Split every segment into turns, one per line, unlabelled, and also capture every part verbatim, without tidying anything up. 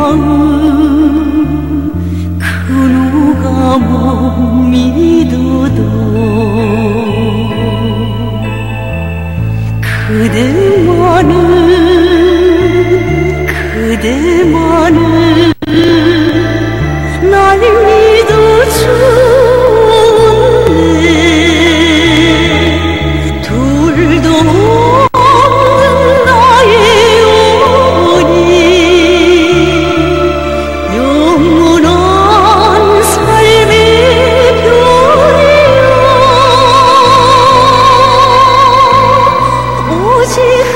마음 그 누가 못 믿어도 그대만은 그대만은 날 믿어줬네. 둘도 없는 나의 영원히 영원한 삶의 별이여. 오직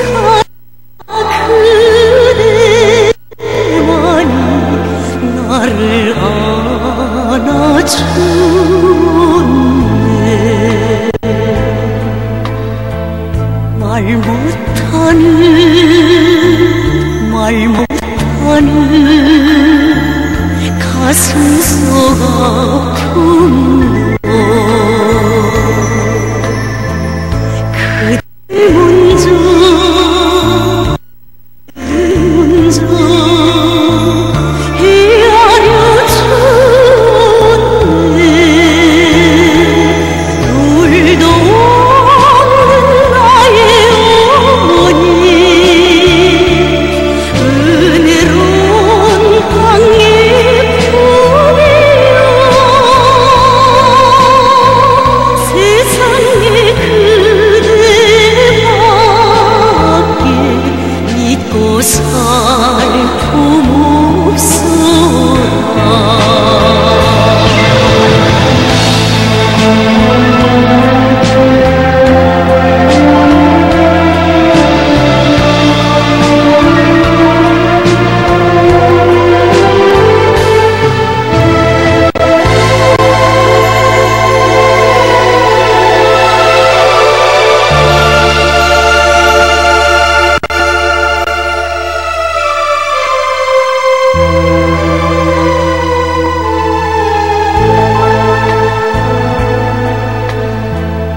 그대만이 나를 안아줬네. 말 못하는 말 못하는 가슴 속 아픔도 그대 먼저 먼저 헤아려 줬네. 둘도 없는 나의 어머니 은혜로운 땅의 품이여. 세상에 그대밖에 믿고 살 품 없소라.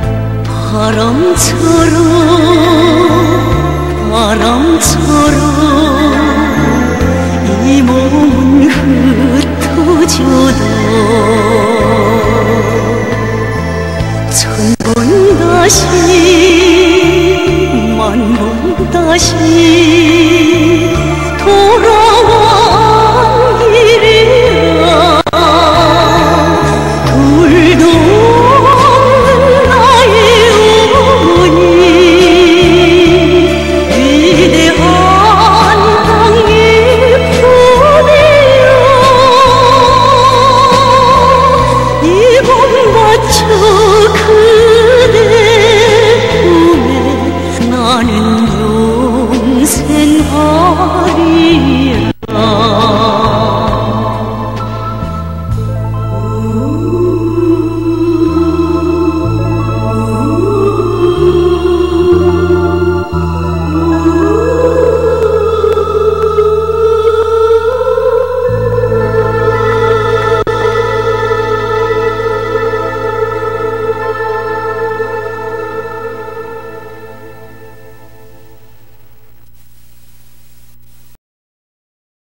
바람처럼 바람처럼